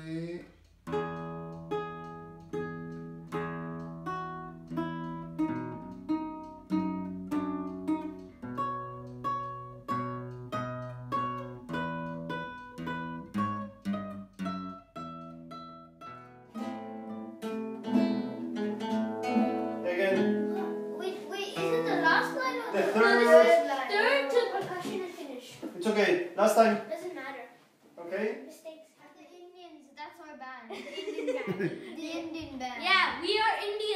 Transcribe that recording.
Ready? Wait, is it the last line or the the third line? Third to percussion and finish. It's okay. Last time. Doesn't matter. Okay. Mistakes happen. The Indians, that's our band. The Indian band. The Indian band. Yeah, we are Indian.